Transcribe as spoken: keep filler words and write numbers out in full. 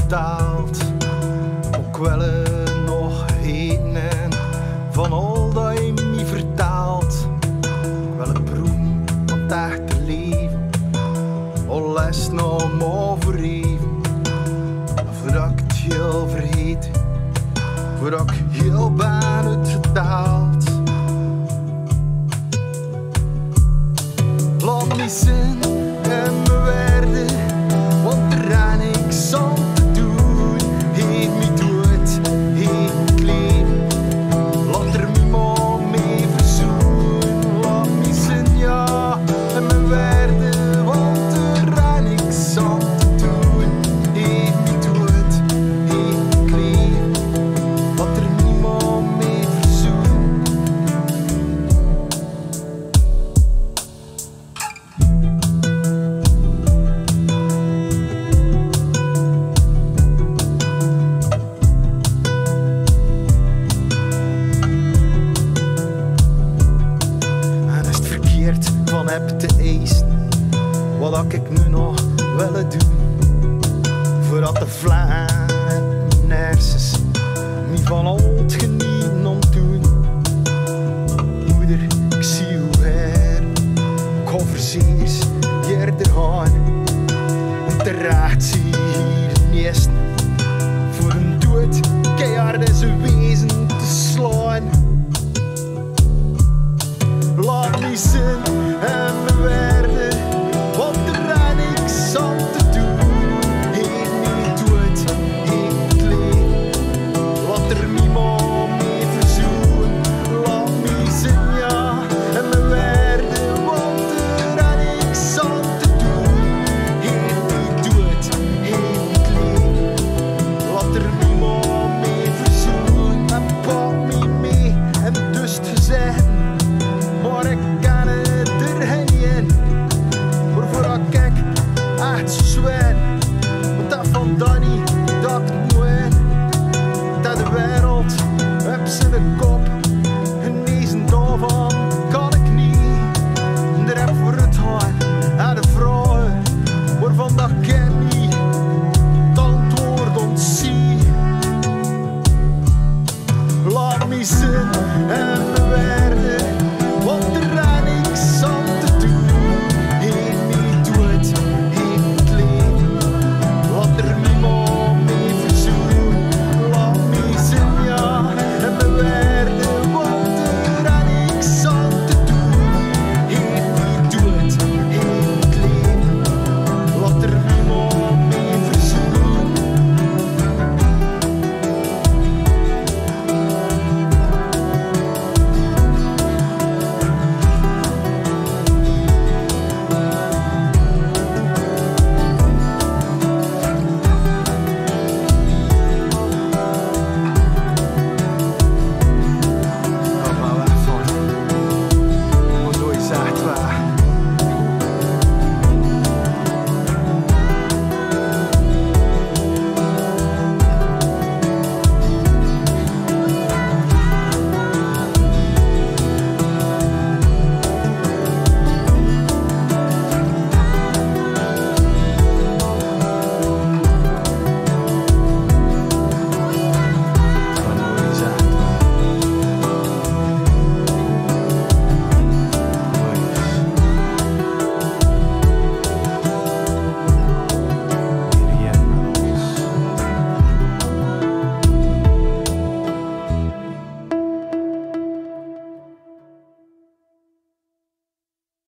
betaald. Ook wel een nog eten en van al dat je me vertaalt. Wel een broem van het echte leven, al les nog maar voor even. Voordat ik het heel vergeten, voordat ik heel ben uitgedaald. Laat me zien en me werden, want er is niks aan te doen. Heet me dood, heet me leven, laat er me maar mee verzoenen. Laat me zien, ja, en me werden, want er is niks aan te doen. Heet me dood, heet me leven, laat er me maar mee verzoenen. En is het verkeerd van heb te eisen, wat had ik nu nog willen doen? Voordat de vlam en mijn hersens niet van al het genieten ontdoen. Moeder, ik zie hoe her, ik ga verzeers eerder gaan. En terecht zie je hier de eerste, voor een dood keihard is een wezen te slaan. Laat me zien en me weg.